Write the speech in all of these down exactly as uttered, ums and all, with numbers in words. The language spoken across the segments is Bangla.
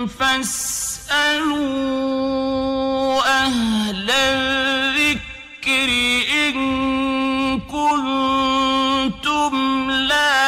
فاسألوا أهل الذكر إن كنتم لا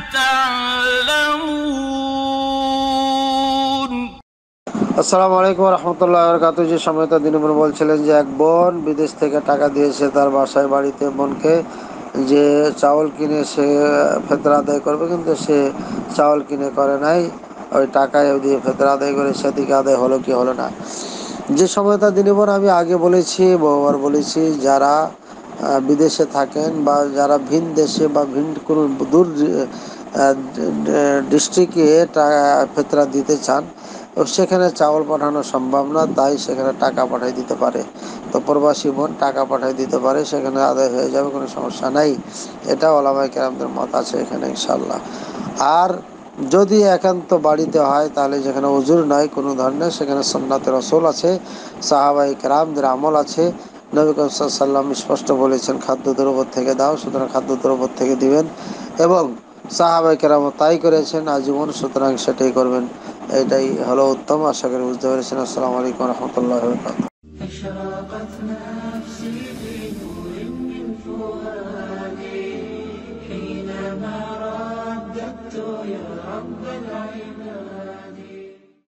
تعلمون আসসালামু আলাইকুম রহমতুল্লাহ বরকাতুহু। যে সময়টা দিনমন বলছিলেন যে এক বোন বিদেশ থেকে টাকা দিয়েছে তার বাসায় বাড়িতে বোনকে যে চাউল কিনে সে ফেতরা আদায় করবে, কিন্তু সে চাউল কিনে করে নাই, ওই টাকায় দিয়ে ফেতরা আদায় করে সেদিকে আদায় হলো কি হলো না। যে সময়টা দিনমন আমি আগে বলেছি, বহুবার বলেছি, যারা বিদেশে থাকেন বা যারা ভিন দেশে বা ভিন কোনো দূর ডিস্ট্রিক্টে ফেতরা দিতে চান, সেখানে চাউল পাঠানো সম্ভব না, তাই সেখানে টাকা পাঠিয়ে দিতে পারে। তো প্রবাসী বোন টাকা পাঠিয়ে দিতে পারে, সেখানে আদায় হয়ে যাবে, কোনো সমস্যা নাই। এটা ওলামায়ে কেরামদের মত আছে এখানে ইনশাল্লাহ। আর যদি একান্ত বাড়িতে হয় তাহলে যেখানে উজুর নয় কোনো ধরনের, সেখানে সুন্নাতে রাসূল আছে, সাহাবায়ে কেরামদের আমল আছে। নবী করিম সাল্লাল্লাহু আলাইহি ওয়াসাল্লাম স্পষ্ট বলেছেন খাদ্য দ্রব্য থেকে দাও, সুতরাং খাদ্য দ্রব্য থেকে দিবেন, এবং সাহাবায়ে কেরাম তাই করেছেন আজীবন, সুতরাং সেটাই করবেন। এটাই হলো উত্তম। আশা করি বুঝতে পেরেছেন। আসসালামু আলাইকুম রহমতুল্লাহি ওয়া বারাকাতুহু। أشرقت نفسي بنور من فؤادي حينما رددت يا رب العالمين.